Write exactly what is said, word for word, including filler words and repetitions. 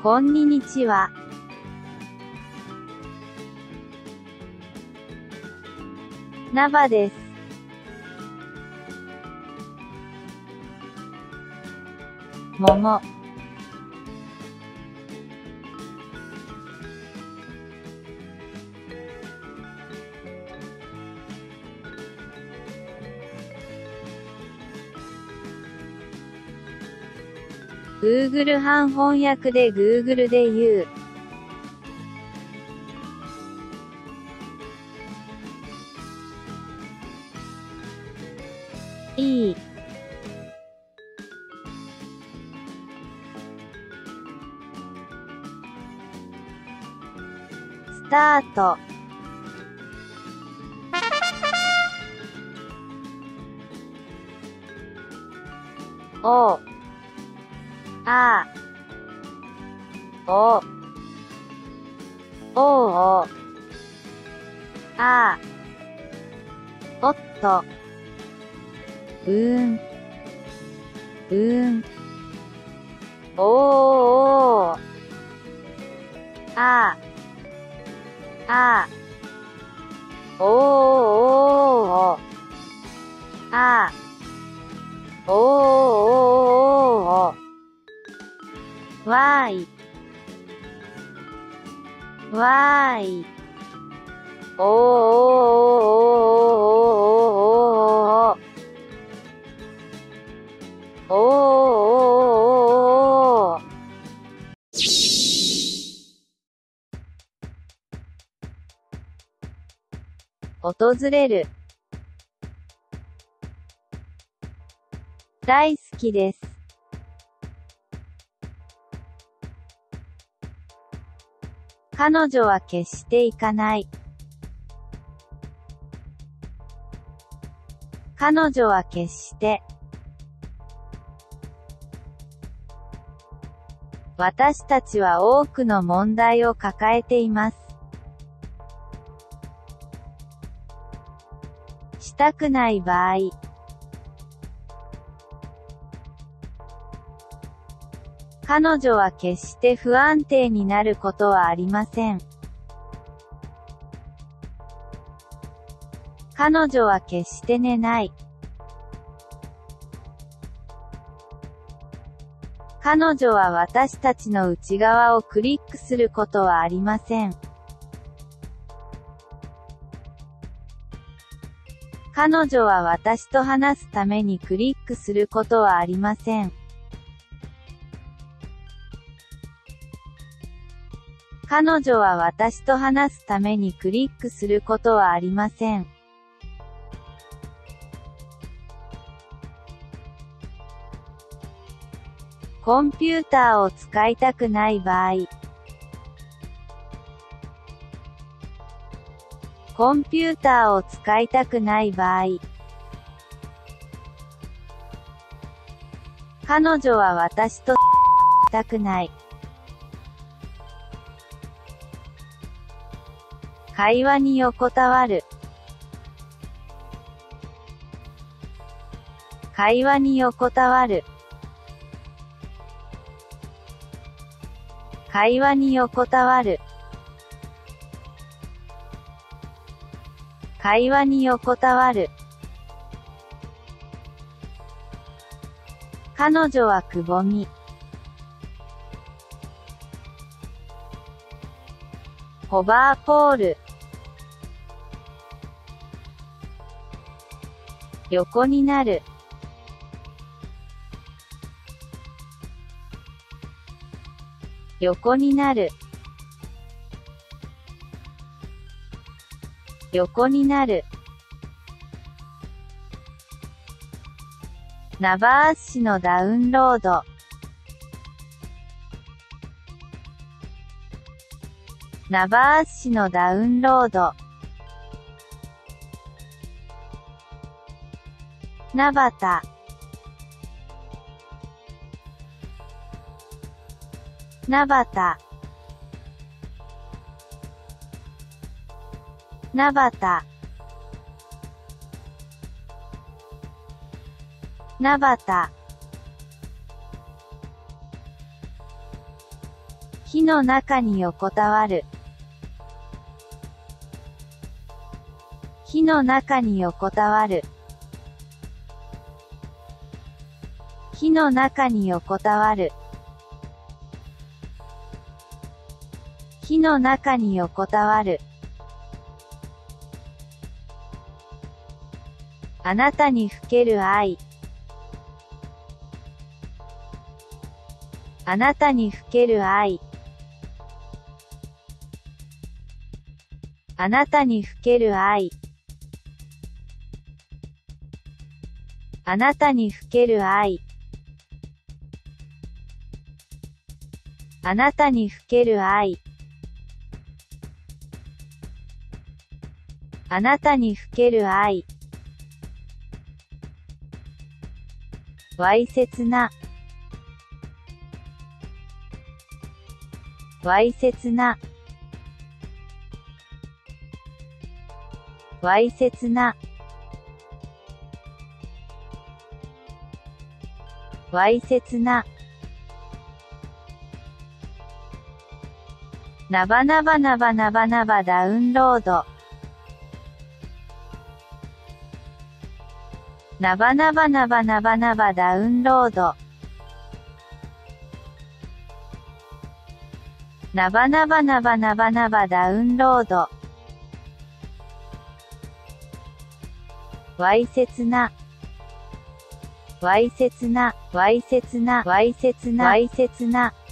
こんにちは。ナバです。桃。Google 版翻訳で Google で言う。いい。スタート。おあおおおあおっとうーんうーんおーおーああおーおーあおーおーわーいわーいおーおーおーおーおーおーおーおー訪れる。大好きです。彼女は決して行かない。彼女は決して。私たちは多くの問題を抱えています。したくない場合。彼女は決して不安定になることはありません。彼女は決して寝ない。彼女は私たちの内側をクリックすることはありません。彼女は私と話すためにクリックすることはありません。彼女は私と話すためにクリックすることはありません。コンピューターを使いたくない場合。コンピューターを使いたくない場合。彼女は私としたくない。会話に横たわる。会話に横たわる。会話に横たわる。会話に横たわる。彼女はくぼみ。ホバーポール。横になる。横になる。横になる。ナバース紙のダウンロード。ナバース紙のダウンロード。ナバタ。ナバタ。ナバタ。ナバタ。 の中に横たわる。火の中に横たわる。火の中に横たわる。火の中に横たわる。あなたにふける愛。あなたにふける愛。あなたにふける愛。あなたにふける愛。あなたにふける愛。あなたにふける愛。わいせつな。わいせつな。わいせつな。わいせつな。なばなばなばなばなばダウンロード。なばなばなばなばなばダウンロード。なばなばなばなばなばダウンロード。わいせつな。わいせつな。わいせつな。わいせつな。わいせつな。